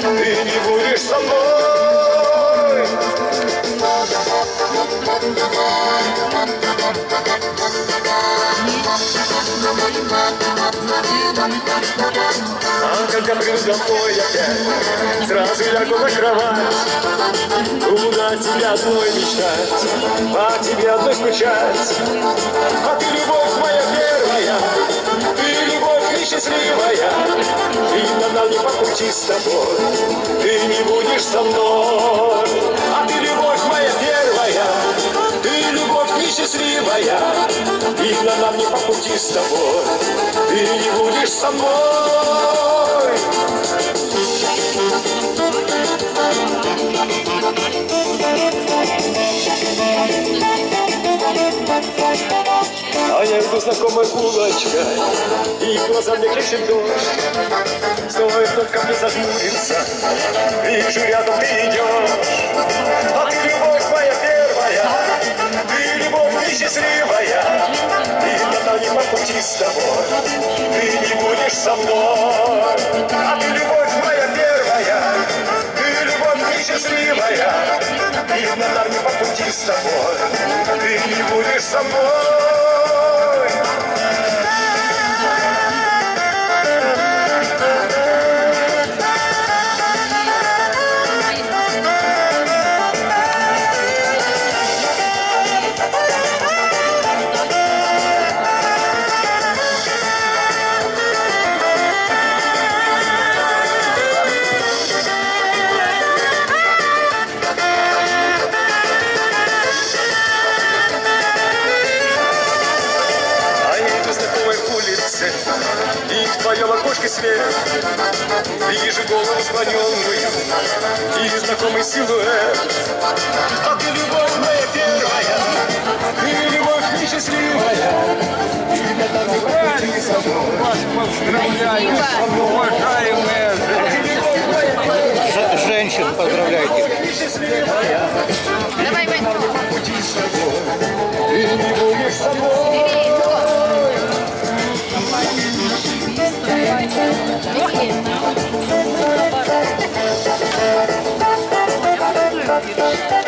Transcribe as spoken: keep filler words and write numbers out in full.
ты не будешь со мной. А когда приду домой опять, сразу лягу на кровать, буду о тебе одной мечтать, о тебе одной скучать. А ты любовь моя первая, ты любовь несчастливая, видно нам не по пути с тобой, ты не будешь со мной. А ты любовь моя первая, ты любовь несчастливая, видно нам не по пути с тобой, ты не будешь со мной. А я иду знакомой улочкой, и глаза мне кричит дождь. Стоит только мне зажмуриться, вижу, рядом ты идешь. А ты любовь моя первая, ты любовь несчастливая, видно нам не по пути с тобой, ты не будешь со мной. А ты любовь моя первая, ты любовь несчастливая, видно нам не по пути с тобой, ты не будешь со мной. И в твоем окошке свет, вижу голову склоненную и знакомый силуэт. А ты любовь моя первая, ты любовь несчастливая, и для того не с тобой. Вас поздравляю, уважаемые женщины. Женщин поздравляйте. Давай, Вань. Ты не будешь со мной. Давай.